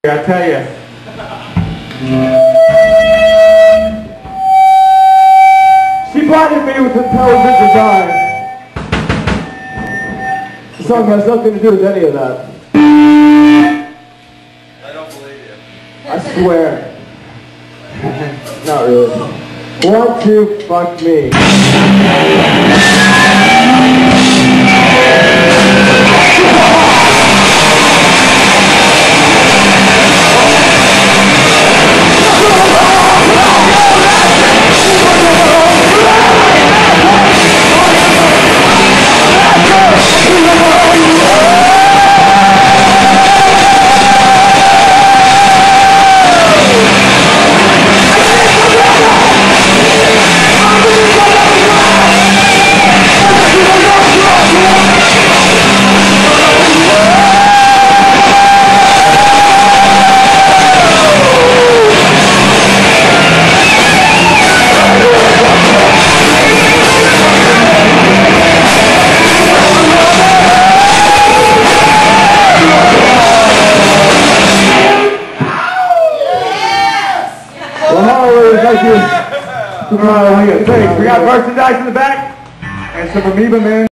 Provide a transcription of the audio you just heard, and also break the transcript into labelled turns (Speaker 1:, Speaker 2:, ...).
Speaker 1: I tell you. She blinded me with intelligent design. The song has nothing to do with any of that.
Speaker 2: I don't believe you.
Speaker 1: I swear. Not really. Want to fuck me. Thank you. We got merchandise in the back and some amoeba man.